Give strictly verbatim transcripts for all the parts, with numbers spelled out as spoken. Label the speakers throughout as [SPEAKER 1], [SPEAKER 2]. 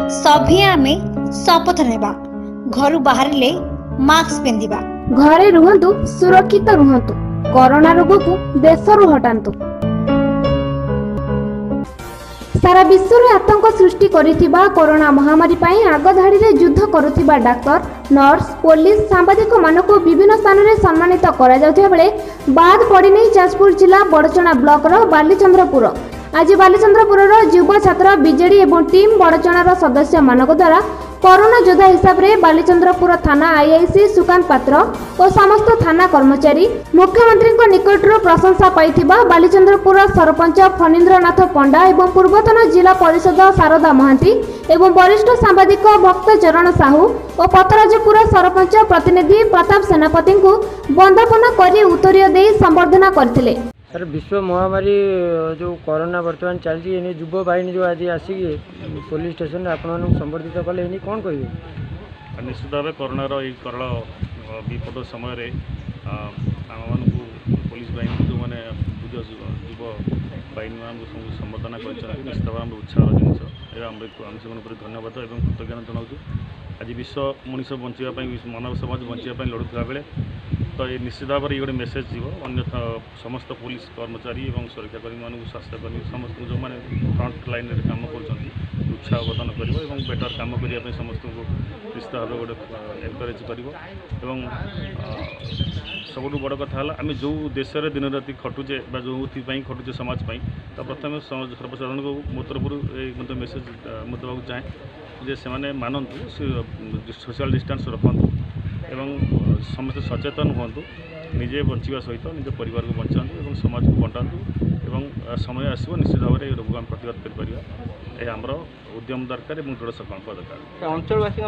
[SPEAKER 1] सभी आमे शपथ नेबा घर बाहरिले मास्क पिंधिबा
[SPEAKER 2] घरे रुहंतु सुरक्षित रुहंतु कोरोना रोग को देशरु हटांतु। सारा विश्व में आतंक सृष्टि करिथिबा कोरोना महामारी पाई आगधाड़ी रे युद्ध करुथिबा डाक्टर नर्स पुलिस सांबादिक मानको विभिन्न स्थान में सम्मानित करा जाउथिबा बेले बाद पड़िनै जाजपुर जिला बड़चना ब्लॉक रो बालीचंद्रपुर। आज बालीचंद्रपुर युवा छात्र बीजेडी एवं टीम बड़चणार सदस्य मानक द्वारा कोरोना योद्धा हिसाब रे बालीचंद्रपुर थाना आईआईसी सुकांत पात्र और समस्त थाना कर्मचारी मुख्यमंत्री निकटरू प्रशंसा पाइथिबा बालीचंद्रपुर सरपंच फणीन्द्रनाथ पंडा एवं पूर्वतन जिला परिषद शारदा महांती एवं वरिष्ठ सांबादिक भक्त चरण साहू और पतराजपुर सरपंच प्रतिनिधि प्रताप सेनापति को वंदना कर उत्तरीय दे संबर्धना करथिले।
[SPEAKER 3] सर विश्व महामारी जो कोरोना वर्तमान चलती है युव बाहिनी जो आज आसिक पुलिस स्टेशन आपण संबर्धित कले कौन कहे
[SPEAKER 4] निश्चित भाव कोरोनार ये करल विपद समय आम पुलिस बाहिनी जो मैंने युव बाहिनी सब संबर्धना कर निश्चित भाव उत्साह जिनस आम से धन्यवाद और कृतज्ञता जनाऊँ। आज विश्व मनीष बचाई मानव समाज बचाई लड़ुवा बेले तो ये निश्चित भाव में ये गोटे मेसेज जीव अन्यथा समस्त पुलिस कर्मचारी और सुरक्षाकर्मी मान स्वास्थ्यकर्मी समस्त जो मैंने फ्रंट लाइन रे काम कर उत्साह प्रदान कर बेटर काम करने समस्त को निश्चित भाव गोटे एनकरेज कर सबुठ बड़ कथा आम जो देश में दिन राति खटुचे जो खटुचे समाज तो प्रथम सर्वसाधारण को मो तरफ मेसेज मुझे चाहे जे से मानतु सोशल डिस्टेंस रखु एवं समस्त सचेतन हूँ निजे बचा सहित निज परिवार को बचातु और समाज को बंटातु एवं समय आसो निश्चित भाव में रोग आम प्रतिघात कर आमर उद्यम दरकार दृढ़ संकल्प दरकार।
[SPEAKER 5] अंचलवासी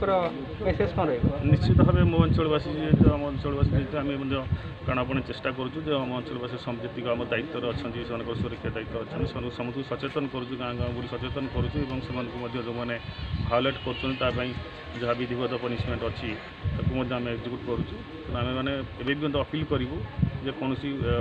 [SPEAKER 5] मेसेज कौन
[SPEAKER 4] निश्चित भाव मो अंचलवासी जेहतु आम अंचलवासी जेहतु आम कारण आपण चेष्टा करुँ आम अंचलवासी जी आम दायित्व अच्छा से सुरक्षा दायित्व अच्छा से समस्त सचेतन करुँ गाँ गाँ बुरी सचेतन करुँ जो मैंने भायोलेट कर जहाँ विधिवत पनिशमेंट अच्छी आम एक्जिक्यूट करुँ आम मैंने एवं अपील करूँ जे कौन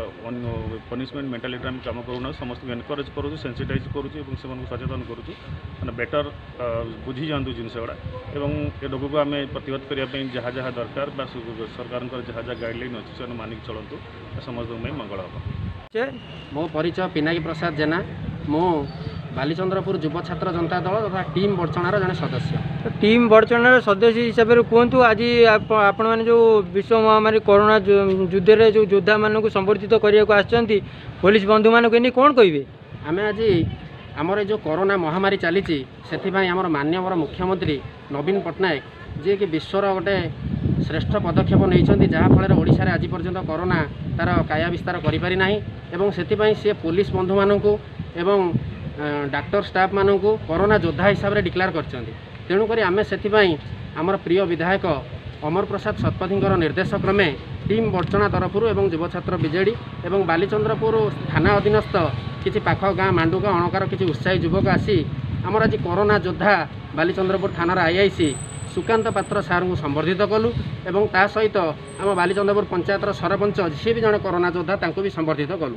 [SPEAKER 4] पनिशमेंट मेंटालिटी आम कम करूना समस्त एनकरेज करूँ सेंसिटाइज करुँ से सचेतन करुँ मैंने बेटर बुझी जातु जिनस गुड़ा एवं ए रोग को आम प्रतिहत करने जहाँ जहाँ दरकार सरकार जहाँ जहाँ गाइडलाइन अच्छी से मानिक चलतु समस्त मंगल हम।
[SPEAKER 5] मो परिचय पिनाकी प्रसाद जेना मो बालीचंद्रपुर युव छात्र जनता दल तथा टीम बड़चणार जड़े सदस्य
[SPEAKER 3] टीम बड़चणार सदस्य हिसाब से कहतु आज आपण मैंने जो विश्व महामारी कोरोना युद्ध रे जो योद्धा मान को संबर्धित करने पुलिस बंधु मान कौन कहे
[SPEAKER 5] आम आज आमर जो कोरोना महामारी चली आमर माननीय मुख्यमंत्री नवीन पट्टनायक जी कि विश्वर गोटे श्रेष्ठ पदक्षेप नहीं जहाँफल ओडिशा रे आज पर्यंत कोरोना तार काया विस्तार करि नाही एवं सेतिपई से पुलिस बंधु मानक एवं डाक्टर स्टाफ मानक कोरोना योद्धा हिसाब से डिक्लेयर कर तेणुक आम से आमर प्रिय विधायक अमर प्रसाद शतपथी निर्देश क्रमे टीम बड़चना तरफ एवं युव छात्र बीजेडी एवं बालीचंद्रपुर थाना अधीनस्थ किसी पाख गाँ मांडुका अणकार किसी उत्साही युवक आसी आमर आज कोरोना योद्धा बालीचंद्रपुर थानार आईआईसी सुकांत पात्र सार को संबर्धित कलु एवं ता सहित आम बालीचंद्रपुर पंचायतर सरपंच सी भी जड़े कोरोना योद्धा तांको भी संबर्धित कलु।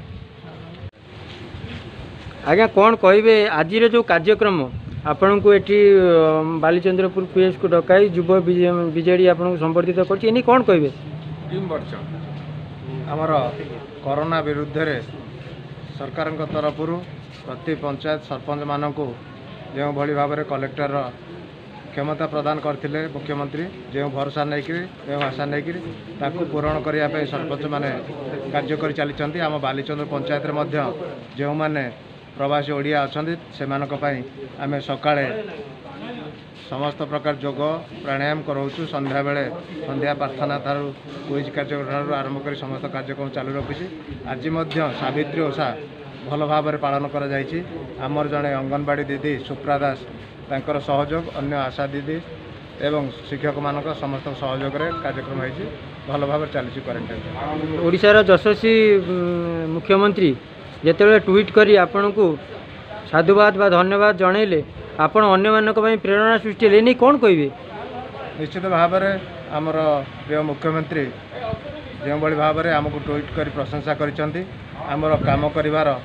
[SPEAKER 3] आज्ञा कौन कहे आज जो कार्यक्रम आपण को एटी बालीचंद्रपुर पीएस को डकाई युव बीजेडी आपन को संबर्धित कर कौन कहे
[SPEAKER 6] टीम बड़चन आमर कोरोना विरुद्ध रे सरकार तरफ प्रति पंचायत सरपंच मान को जो भली भाव में कलेक्टर क्षमता प्रदान करते मुख्यमंत्री जो भरोसा नहीं आशा नहीं पूरण करने सरपंच मैंने कार्य कर चली आम बालीचंद्र पंचायत जो मैंने प्रवासी ओडिया अच्छा से आम सका समस्त प्रकार योग प्राणायाम कराऊँ संध्या बेले संध्या प्रार्थना ठार क्विज कार्यक्रम आरंभ कर समस्त कार्यक्रम चालू रखुची। आज सावित्री ओषा भल भाव में पालन कर जड़े अंगनवाड़ी दीदी सुप्रा दास तांकर सहयोग अन्य आशा दीदी एवं शिक्षक मान समस्त सहयोग कार्यक्रम होती भल भाव चली क्वारंटाइन।
[SPEAKER 3] ओडिशार यशस्वी मुख्यमंत्री जिते ट्वीट करी आपण को साधुवाद बा धन्यवाद जनइले आपण अन्य मानक प्रेरणा सृष्टि लेनी कौन कहे
[SPEAKER 6] निश्चित भाव में आमर प्रिय मुख्यमंत्री जो भाव में आमको ट्वीट कर प्रशंसा कर आमर काम कर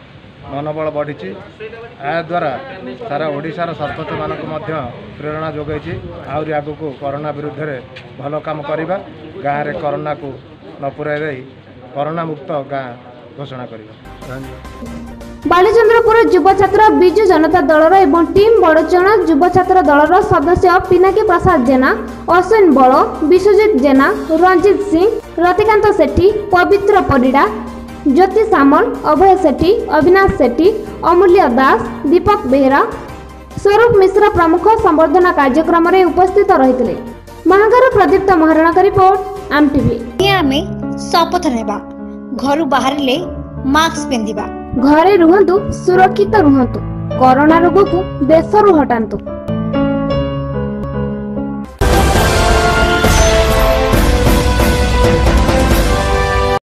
[SPEAKER 6] मनोबल बढ़ी द्वारा सारा ओडिशार सरपंच मानक मध्य प्रेरणा जोगाई आहरी आगक कोरोना विरुद्ध रे भल काम करवा गाँव में कोरोना को न पुराई कोरोना मुक्त गाँ घोषणा करवा।
[SPEAKER 2] बालीचंद्रपुर युव छात्र विजु जनता दलर एवं टीम बड़चण युव छात्र दलर सदस्य पिनाकी प्रसाद जेना, अश्विन बल, विश्वजित जेना, रंजित सिंह, रतिकांत सेठी, पवित्र परिड़ा, ज्योति सामल, अभय सेठी, अविनाश सेठी, अमूल्य दास, दीपक बेहरा, स्वरूप मिश्र प्रमुख संबर्धना कार्यक्रम में उपस्थित रही। महागार प्रदीप्त महाराणा का रिपोर्ट आम टीवी।
[SPEAKER 1] आमे शपथ नेबा घर बाहर मास्क पिंधिबा
[SPEAKER 2] घरे रुहंतु सुरक्षित रुहंतु कोरोना रोग को देशरू हटांतु।